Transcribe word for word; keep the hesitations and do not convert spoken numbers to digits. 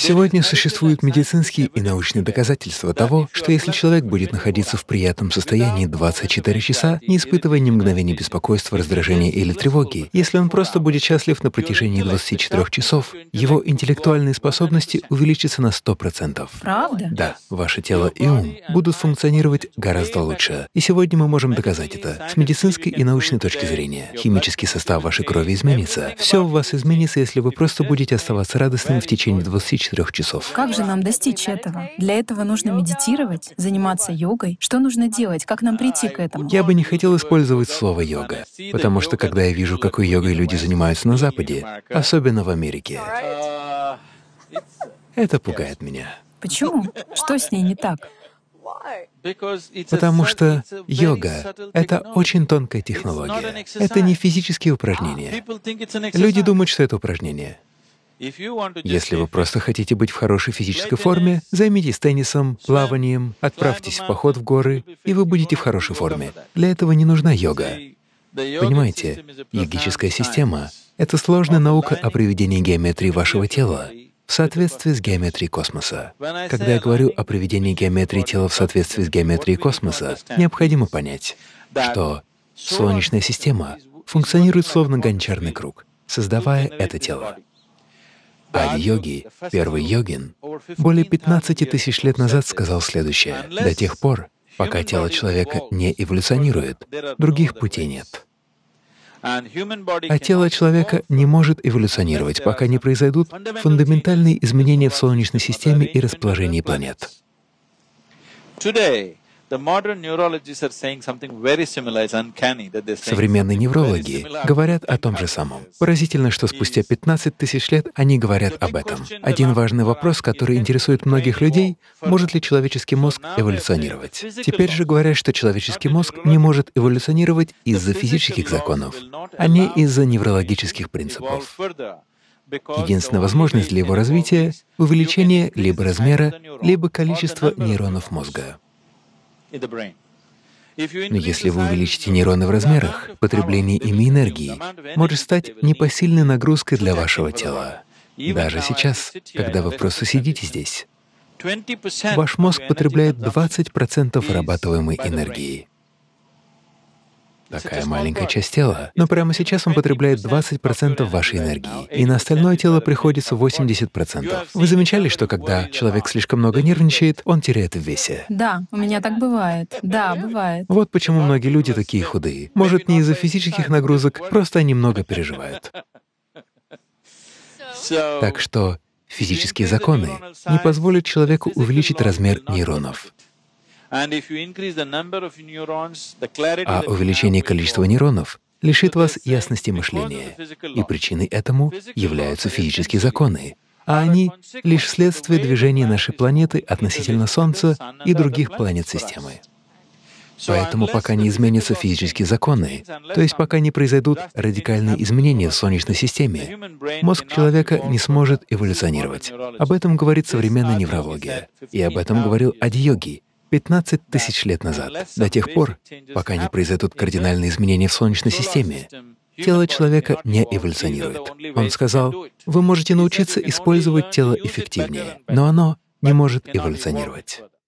Сегодня существуют медицинские и научные доказательства того, что если человек будет находиться в приятном состоянии двадцать четыре часа, не испытывая ни мгновения беспокойства, раздражения или тревоги, если он просто будет счастлив на протяжении двадцати четырёх часов, его интеллектуальные способности увеличатся на сто процентов. Правда? Да, ваше тело и ум будут функционировать гораздо лучше. И сегодня мы можем доказать это с медицинской и научной точки зрения. Химический состав вашей крови изменится. Все в вас изменится, если вы просто будете оставаться радостным в течение двадцати четырёх часов. Как же нам достичь этого? Для этого нужно медитировать, заниматься йогой. Что нужно делать? Как нам прийти к этому? Я бы не хотел использовать слово «йога», потому что когда я вижу, какой йогой люди занимаются на Западе, особенно в Америке, это пугает меня. Почему? Что с ней не так? Потому что йога — это очень тонкая технология. Это не физические упражнения. Люди думают, что это упражнение. Если вы просто хотите быть в хорошей физической форме, займитесь теннисом, плаванием, отправьтесь в поход в горы, и вы будете в хорошей форме. Для этого не нужна йога. Понимаете, йогическая система — это сложная наука о приведении геометрии вашего тела в соответствии с геометрией космоса. Когда я говорю о приведении геометрии тела в соответствии с геометрией космоса, необходимо понять, что Солнечная система функционирует словно гончарный круг, создавая это тело. Ади-йоги, первый йогин, более пятнадцати тысяч лет назад сказал следующее: до тех пор, пока тело человека не эволюционирует, других путей нет. А тело человека не может эволюционировать, пока не произойдут фундаментальные изменения в Солнечной системе и расположении планет. Современные неврологи говорят о том же самом. Поразительно, что спустя пятнадцать тысяч лет они говорят об этом. Один важный вопрос, который интересует многих людей — может ли человеческий мозг эволюционировать? Теперь же говорят, что человеческий мозг не может эволюционировать из-за физических законов, а не из-за неврологических принципов. Единственная возможность для его развития — увеличение либо размера, либо количества нейронов мозга. Но если вы увеличите нейроны в размерах, потребление ими энергии может стать непосильной нагрузкой для вашего тела. Даже сейчас, когда вы просто сидите здесь, ваш мозг потребляет двадцать процентов вырабатываемой энергии. Такая маленькая часть тела, но прямо сейчас он потребляет двадцать процентов вашей энергии, и на остальное тело приходится восемьдесят процентов. Вы замечали, что когда человек слишком много нервничает, он теряет в весе? Да, у меня так бывает. Да, бывает. Вот почему многие люди такие худые. Может, не из-за физических нагрузок, просто они много переживают. Так что физические законы не позволят человеку увеличить размер нейронов. А увеличение количества нейронов лишит вас ясности мышления, и причиной этому являются физические законы, а они — лишь следствие движения нашей планеты относительно Солнца и других планет системы. Поэтому пока не изменятся физические законы, то есть пока не произойдут радикальные изменения в Солнечной системе, мозг человека не сможет эволюционировать. Об этом говорит современная неврология, и об этом говорил Ади-йоги пятнадцать тысяч лет назад. До тех пор, пока не произойдут кардинальные изменения в Солнечной системе, тело человека не эволюционирует. Он сказал: вы можете научиться использовать тело эффективнее, но оно не может эволюционировать.